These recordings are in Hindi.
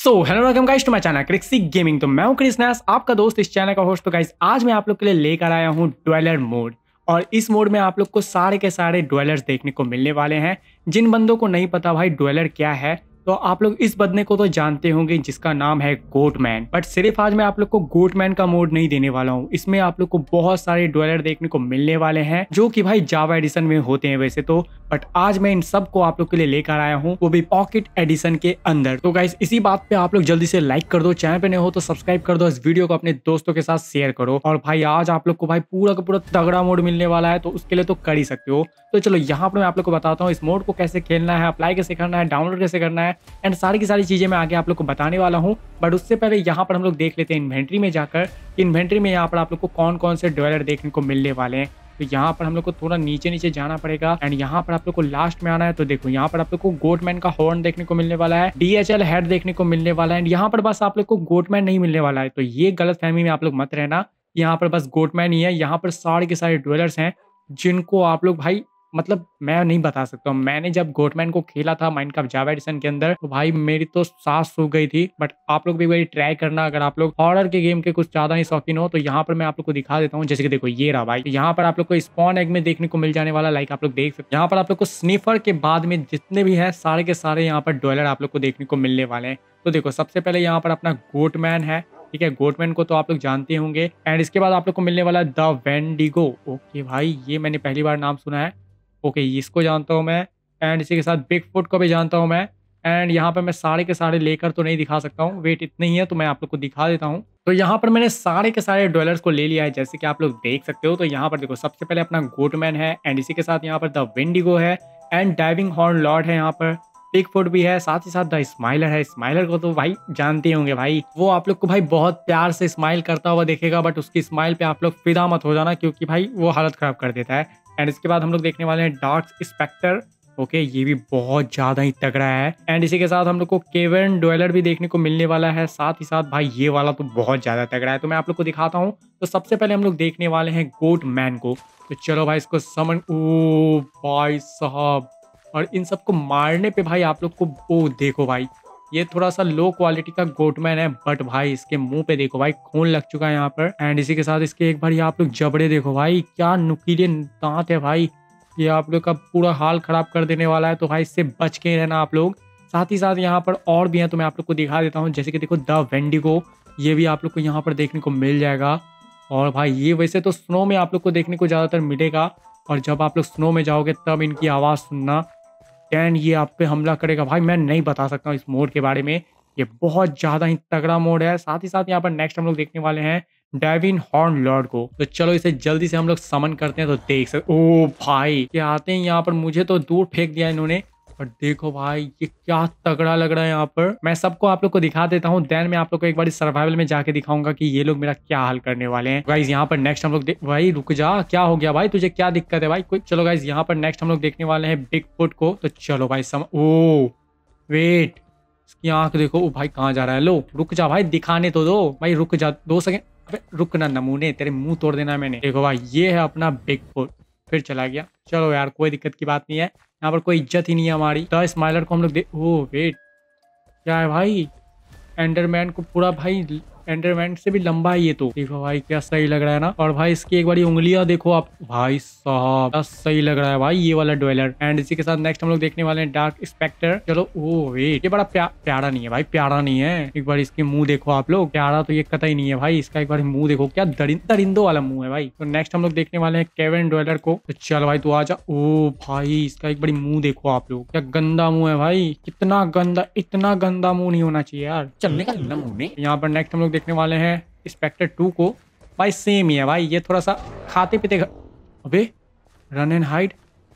So hello welcome guys to my channel Crixy gaming. तो मैं हूं क्रिस नैस, आपका दोस्त, इस चैनल का होस्ट। तो गाइस आज मैं आप लोग के लिए लेकर आया हूं ड्वेलर मोड। और इस मोड में आप लोग को सारे के सारे ड्वेलर्स देखने को मिलने वाले हैं। जिन बंदों को नहीं पता भाई ड्वेलर क्या है, तो आप लोग इस बंदे को तो जानते होंगे जिसका नाम है गोटमैन। बट सिर्फ आज मैं आप लोग को गोटमैन का मोड नहीं देने वाला हूँ। इसमें आप लोग को बहुत सारे ड्वेलर देखने को मिलने वाले हैं जो कि भाई जावा एडिशन में होते हैं वैसे तो। बट आज मैं इन सब को आप लोग के लिए लेकर आया हूँ, वो भी पॉकेट एडिशन के अंदर। तो गाइस इसी बात पे आप लोग जल्दी से लाइक कर दो, चैनल पे नए हो तो सब्सक्राइब कर दो, इस वीडियो को अपने दोस्तों के साथ शेयर करो। और भाई आज आप लोग को भाई पूरा का पूरा तगड़ा मोड मिलने वाला है, तो उसके लिए तो कर ही सकते हो। तो चलो यहाँ पर मैं आप लोग को बताता हूँ इस मोड को कैसे खेलना है, अप्लाई कैसे करना है, डाउनलोड कैसे करना है, एंड सारी की सारी चीजें मैं आगे आप लोग को बताने वाला हूँ। बट उससे पहले यहाँ पर हम लोग देख लेते हैं इन्वेंट्री में जाकर, इन्वेंट्री में यहाँ पर आप लोग को कौन कौन से ड्वेलर देखने को मिलने वाले हैं। तो यहाँ पर हम लोग को थोड़ा नीचे नीचे जाना पड़ेगा एंड यहाँ पर आप लोग को लास्ट में आना है। तो देखो यहाँ पर आप लोग को गोटमैन का हॉर्न देखने को मिलने वाला है, DHL हेड देखने को मिलने वाला है। एंड यहाँ पर बस आप लोग को गोटमैन नहीं मिलने वाला है, तो ये गलत फहमी में आप लोग मत रहना। यहाँ पर बस गोटमैन ही है, यहाँ पर सारे के सारे ड्वेलर्स हैं जिनको आप लोग भाई मतलब मैं नहीं बता सकता हूँ। मैंने जब गोटमैन को खेला था माइनक्राफ्ट जावा एडिशन के अंदर, तो भाई मेरी तो सांस सूख गई थी। बट आप लोग भी भाई ट्राई करना, अगर आप लोग हॉरर के गेम के कुछ ज्यादा ही शौकीन हो। तो यहाँ पर मैं आप लोग को दिखा देता हूँ, जैसे कि देखो ये रहा भाई। यहाँ पर आप लोग को स्पॉन एग में देखने को मिल जाने वाला, लाइक आप लोग देख सकते हैं। यहाँ पर आप लोग को स्निफर के बाद में जितने भी है सारे के सारे यहाँ पर ड्वेलर आप लोग को देखने को मिलने वाले हैं। तो देखो सबसे पहले यहाँ पर अपना गोटमैन है, ठीक है। गोटमैन को तो आप लोग जानते होंगे। एंड इसके बाद आप लोग को मिलने वाला है द वेंडिगो। ओके भाई ये मैंने पहली बार नाम सुना है। ओके इसको जानता हूँ मैं। एंड इसी के साथ बिग फुट को भी जानता हूँ मैं। एंड यहाँ पर मैं सारे के सारे लेकर तो नहीं दिखा सकता हूँ, वेट इतने ही है, तो मैं आप लोग को दिखा देता हूँ। तो यहाँ पर मैंने सारे के सारे ड्वेलर्स को ले लिया है, जैसे कि आप लोग देख सकते हो। तो यहाँ पर देखो सबसे पहले अपना गोटमैन है, एंड इसी के साथ यहाँ पर द वेंडिगो है, एंड डाइविंग हॉर्न लॉर्ड है, यहाँ पर बिग फुट भी है, साथ ही साथ द स्माइलर है। स्माइलर को तो भाई जानते होंगे भाई, वो आप लोग को भाई बहुत प्यार से स्माइल करता हुआ देखेगा। बट उसकी स्माइल पे आप लोग फिदा मत हो जाना, क्योंकि भाई वो हालत खराब कर देता है। एंड इसके बाद हम लोग देखने वाले हैं डार्क स्पेक्टर। ओके ये भी बहुत ज्यादा ही तगड़ा है। एंड इसी के साथ हम लोग को केवन ड्वेलर भी देखने को मिलने वाला है। साथ ही साथ भाई ये वाला तो बहुत ज्यादा तगड़ा है, तो मैं आप लोग को दिखाता हूँ। तो सबसे पहले हम लोग देखने वाले हैं गोटमैन को। तो चलो भाई इसको समन। ओ भाई साहब, और इन सबको मारने पे भाई आप लोग को ओ देखो भाई, ये थोड़ा सा लो क्वालिटी का गोटमैन है, बट भाई इसके मुंह पे देखो भाई खून लग चुका है यहाँ पर। एंड इसी के साथ इसके एक बार आप लोग जबड़े देखो भाई, क्या नुकीले दांत है भाई, ये आप लोग का पूरा हाल खराब कर देने वाला है। तो भाई इससे बच के रहना आप लोग। साथ ही साथ यहाँ पर और भी हैं, तो मैं आप लोग को दिखा देता हूँ। जैसे कि देखो द वेंडिगो, ये भी आप लोग को यहाँ पर देखने को मिल जाएगा। और भाई ये वैसे तो स्नो में आप लोग को देखने को ज़्यादातर मिलेगा, और जब आप लोग स्नो में जाओगे तब इनकी आवाज़ सुनना, एंड ये आप पे हमला करेगा। भाई मैं नहीं बता सकता हूँ इस मोड के बारे में, ये बहुत ज्यादा ही तगड़ा मोड है। साथ ही साथ यहाँ पर नेक्स्ट हम लोग देखने वाले हैं डाइविंग हॉर्न लॉर्ड को। तो चलो इसे जल्दी से हम लोग समन करते हैं। तो देख सकते ओ भाई ये आते हैं यहाँ पर, मुझे तो दूर फेंक दिया इन्होंने। और देखो भाई ये क्या तगड़ा लग रहा है यहाँ पर। मैं सबको आप लोग को दिखा देता हूँ, देन मैं आप लोग को एक बार सर्वाइवल में जाके दिखाऊंगा कि ये लोग मेरा क्या हाल करने वाले हैं। गाइस यहाँ पर नेक्स्ट हम लोग भाई रुक जा, क्या हो गया भाई, तुझे क्या दिक्कत है भाई कोई। चलो गाइस यहाँ पर नेक्स्ट हम लोग देखने वाले हैं बिग फुट को। तो चलो भाई ओ वेट, इसकी आंख देखो। ओ भाई कहाँ जा रहा है, लो रुक जा भाई, दिखाने तो दो भाई, रुक जा 2 सेकंड। अबे रुक ना नमूने, तेरे मुंह तोड़ देना है मैंने। देखो भाई ये है अपना बिग फुट, फिर चला गया। चलो यार कोई दिक्कत की बात नहीं है, यहाँ पर कोई इज्जत ही नहीं है हमारी। द स्माइलर को हम लोग ओ वेट क्या है भाई, एंडरमैन को पूरा भाई, एंडरमैन से भी लंबा है ये तो। देखो भाई क्या सही लग रहा है ना। और भाई इसकी एक बारी उंगलियां देखो आप, भाई साहब क्या सही लग रहा है भाई ये वाला ड्वेलर। एंड इसी के साथ नेक्स्ट हम लोग देखने वाले हैं डार्क स्पेक्टर। चलो ओ वेट, ये बड़ा प्यारा नहीं है भाई, प्यारा नहीं है। एक बार इसके मुंह देखो आप लोग, प्यारा तो ये कतई नहीं है भाई। इसका एक बार मुंह देखो, क्या दरिंदों वाला मुंह है भाई। तो नेक्स्ट हम लोग देखने वाले हैं केवन ड्वेलर को। तो चल भाई तू आजा। ओ भाई इसका एक बारी मुंह देखो आप लोग, क्या गंदा मुंह है भाई, कितना गंदा, इतना गंदा मुंह नहीं होना चाहिए यार, चलने का मुंह नहीं। यहाँ पर नेक्स्ट हम लोग देखने वाले हैं स्पेक्टर 2 को। भाई सेम ही है भाई, ये थोड़ा सा खाते पीते अबे रन एंड हाइड।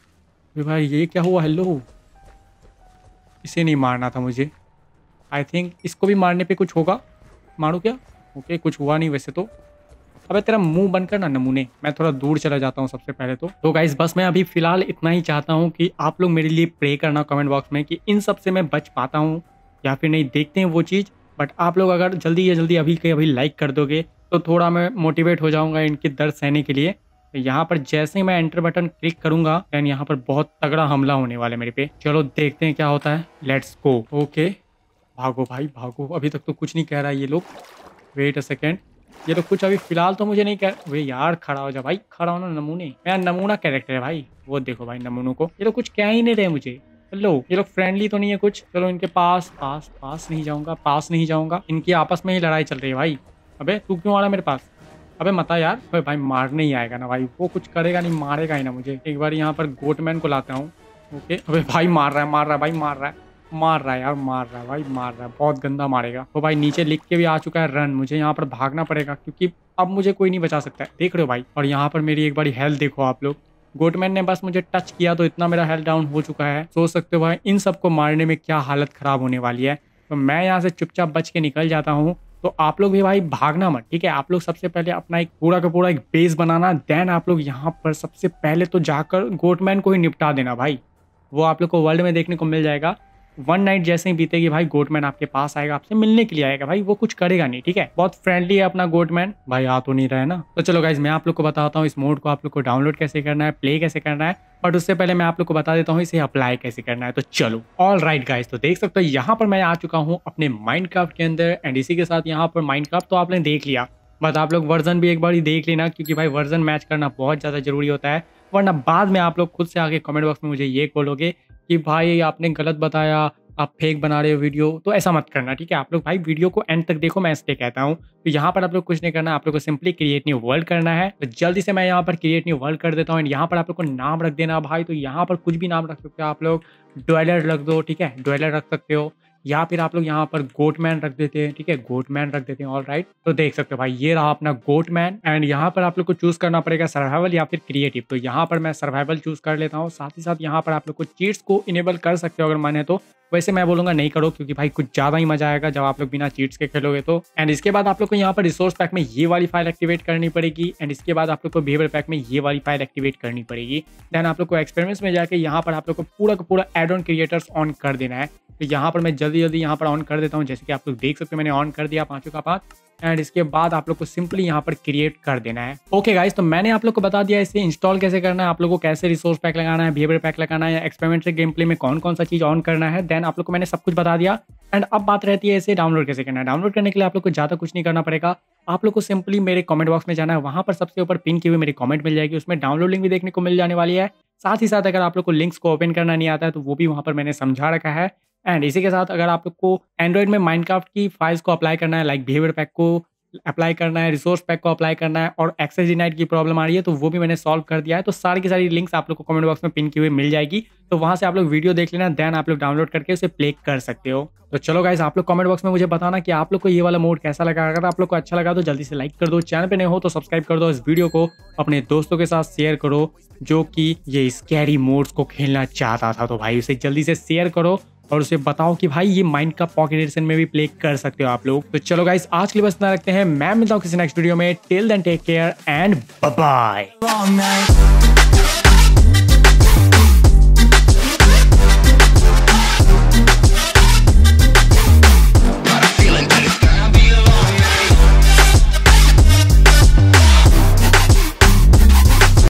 भाई ये क्या हुआ, हेलो, इसे नहीं मारना था मुझे। आई थिंक इसको भी मारने पे कुछ होगा, मारू क्या। ओके कुछ हुआ नहीं वैसे तो। अबे तेरा मुंह बंद कर ना नमूने, मैं थोड़ा दूर चला जाता हूँ सबसे पहले तो गाइस बस मैं अभी फिलहाल इतना ही चाहता हूँ कि आप लोग मेरे लिए प्रे करना कमेंट बॉक्स में कि इन सब से मैं बच पाता हूँ या फिर नहीं, देखते हैं वो चीज़। बट आप लोग अगर जल्दी या जल्दी अभी के अभी लाइक कर दोगे तो थोड़ा मैं मोटिवेट हो जाऊंगा इनके दर्द सहने के लिए। तो यहाँ पर जैसे ही मैं एंटर बटन क्लिक करूंगा एंड यहाँ पर बहुत तगड़ा हमला होने वाला है मेरे पे। चलो देखते हैं क्या होता है, लेट्स गो। ओके भागो भाई भागो, अभी तक तो कुछ नहीं कह रहा ये लोग। वेट अ सेकेंड, ये लोग कुछ अभी फिलहाल तो मुझे नहीं कह। वे यार खड़ा हो जा भाई, खड़ा होना नमूने। यार नमूना कैरेक्टर है भाई, वो देखो भाई नमूनों को। ये लोग कुछ कह ही नहीं रहे मुझे। चलो ये लोग फ्रेंडली तो नहीं है कुछ। चलो इनके पास पास पास नहीं जाऊंगा, पास नहीं जाऊंगा। इनकी आपस में ही लड़ाई चल रही है भाई। अबे तू क्यों आ रहा है मेरे पास? अबे मता यार। अबे भाई मारने ही आएगा ना भाई, वो कुछ करेगा नहीं, मारेगा ही ना मुझे। एक बार यहाँ पर गोटमैन को लाता हूँ। ओके, अबे भाई मार रहा है, मार रहा है भाई, मार रहा है, मार रहा है यार, मार रहा है भाई, मार रहा है, बहुत गंदा मारेगा। तो भाई नीचे लिख के भी आ चुका है रन। मुझे यहाँ पर भागना पड़ेगा क्योंकि अब मुझे कोई नहीं बचा सकता है, देख रहे हो भाई। और यहाँ पर मेरी एक बारी हेल्थ देखो आप लोग। गोटमैन ने बस मुझे टच किया तो इतना मेरा हेल्थ डाउन हो चुका है। सोच सकते हो भाई इन सबको मारने में क्या हालत खराब होने वाली है। तो मैं यहाँ से चुपचाप बच के निकल जाता हूँ। तो आप लोग भी भाई भागना मत, ठीक है। आप लोग सबसे पहले अपना एक पूरा का पूरा एक बेस बनाना, देन आप लोग यहाँ पर सबसे पहले तो जाकर गोटमैन को ही निपटा देना भाई। वो आप लोग को वर्ल्ड में देखने को मिल जाएगा। वन नाइट जैसे ही बीतेगी भाई, गोटमैन आपके पास आएगा, आपसे मिलने के लिए आएगा भाई। वो कुछ करेगा नहीं, ठीक है। बहुत फ्रेंडली है अपना गोटमैन भाई। आ तो नहीं रहा है ना। तो चलो गाइज मैं आप लोग को बताता हूँ इस मोड को आप लोग को डाउनलोड कैसे करना है, प्ले कैसे करना है। बट उससे पहले मैं आप लोग को बता देता हूँ इसे अप्लाई कैसे करना है। तो चलो ऑल राइट गाइज, तो देख सकते हो यहाँ पर मैं आ चुका हूँ अपने माइनक्राफ्ट के अंदर। एंड इसी के साथ यहाँ पर माइनक्राफ्ट तो आपने देख लिया, बट आप लोग वर्जन भी एक बार ही देख लेना, क्योंकि भाई वर्जन मैच करना बहुत ज़्यादा जरूरी होता है। वरना बाद में आप लोग खुद से आके कमेंट बॉक्स में मुझे ये बोलोगे कि भाई आपने गलत बताया, आप फेक बना रहे हो वीडियो। तो ऐसा मत करना, ठीक है। आप लोग भाई वीडियो को एंड तक देखो, मैं इसलिए कहता हूँ। तो यहाँ पर आप लोग कुछ नहीं करना, आप लोग को सिंपली क्रिएट न्यू वर्ल्ड करना है। तो जल्दी से मैं यहाँ पर क्रिएट न्यू वर्ल्ड कर देता हूँ। एंड यहाँ पर आप लोग को नाम रख देना भाई। तो यहाँ पर कुछ भी नाम रख सकते हो आप लोग, ड्वेलर रख दो, ठीक है, ड्वेलर रख सकते हो। या फिर आप लोग यहाँ पर गोटमैन रख देते हैं, ठीक है, गोटमैन रख देते हैं। ऑल राइट, तो देख सकते हो भाई ये रहा अपना गोटमैन। एंड यहाँ पर आप लोग को चूज करना पड़ेगा सर्वाइवल या फिर क्रिएटिव। तो यहाँ पर मैं सर्वाइवल चूज कर लेता हूँ। साथ ही साथ यहाँ पर आप लोग को चीट्स को इनेबल कर सकते हो अगर मन है तो। वैसे मैं बोलूंगा नहीं करो, क्योंकि भाई कुछ ज्यादा ही मजा आएगा जब आप लोग बिना चीट्स के खेलोगे तो। एंड इसके बाद आप लोग को यहाँ पर रिसोर्स पैक में ये वाली फाइल एक्टिवेट करनी पड़ेगी। एंड इसके बाद आप लोग को बिहेवियर पैक में ये वाली फाइल एक्टिवेट करनी पड़ेगी। देन आप लोग को एक्सपेरिमेंट्स में जाके यहाँ पर आप लोग को पूरा का पूरा एड ऑन क्रिएटर्स ऑन कर देना है। तो यहाँ पर मैं जल्दी जल्दी यहाँ पर ऑन कर देता हूँ। जैसे कि आप लोग देख सकते हो मैंने ऑन कर दिया 5 का 5। एंड इसके बाद आप लोग को सिंपली यहाँ पर क्रिएट कर देना है। ओके गाइस, तो मैंने आप लोग को बता दिया इसे इंस्टॉल कैसे करना है, आप लोग को कैसे रिसोर्स पैक लगाना है, बिहेवियर पैक लगाना है, या एक्सपेरिमेंट से गेम प्ले में कौन कौन सा चीज ऑन करना है। देन आप लोग को मैंने सब कुछ बता दिया। एंड अब बात रहती है इसे डाउनलोड कैसे करना है। डाउनलोड करने के लिए आप लोग को ज्यादा कुछ नहीं करना पड़ेगा। आप लोग को सिंपली मेरे कमेंट बॉक्स में जाना है, वहां पर सबसे ऊपर पिन की हुई मेरी कमेंट मिल जाएगी, उसमें डाउनलोड लिंक भी देखने को मिल जाने वाली है। साथ ही साथ अगर आप लोग को लिंक्स को ओपन करना नहीं आता है तो वो भी वहां पर मैंने समझा रखा है। एंड इसी के साथ अगर आप लोग को एंड्रॉइड में माइनक्राफ्ट की फाइल्स को अप्लाई करना है, लाइक बिहेवियर पैक को अप्लाई करना है, रिसोर्स पैक को अप्लाई करना है, और एक्सेस डिनाइड की प्रॉब्लम आ रही है तो वो भी मैंने सॉल्व कर दिया है। तो सारी की सारी लिंक्स आप लोग को कमेंट बॉक्स में पिन की हुई मिल जाएगी। तो वहां से आप लोग वीडियो देख लेना, देन आप लोग डाउनलोड करके उसे प्ले कर सकते हो। तो चलो गाइस, आप लोग कमेंट बॉक्स में मुझे बताना कि आप लोग को ये वाला मोड कैसा लगा। अगर आप लोग को अच्छा लगा तो जल्दी से लाइक कर दो, चैनल पे नए हो तो सब्सक्राइब कर दो, इस वीडियो को अपने दोस्तों के साथ शेयर करो जो कि ये स्कैरी मोड्स को खेलना चाहता था। तो भाई उसे जल्दी से शेयर करो और उसे बताओ कि भाई ये माइनक्राफ्ट पॉकेट एडिशन में भी प्ले कर सकते हो आप लोग। तो चलो गाइस, आज के लिए बस इतना रखते हैं। मैं मिलता हूँ किसी नेक्स्ट वीडियो में। Till then take care and bye bye.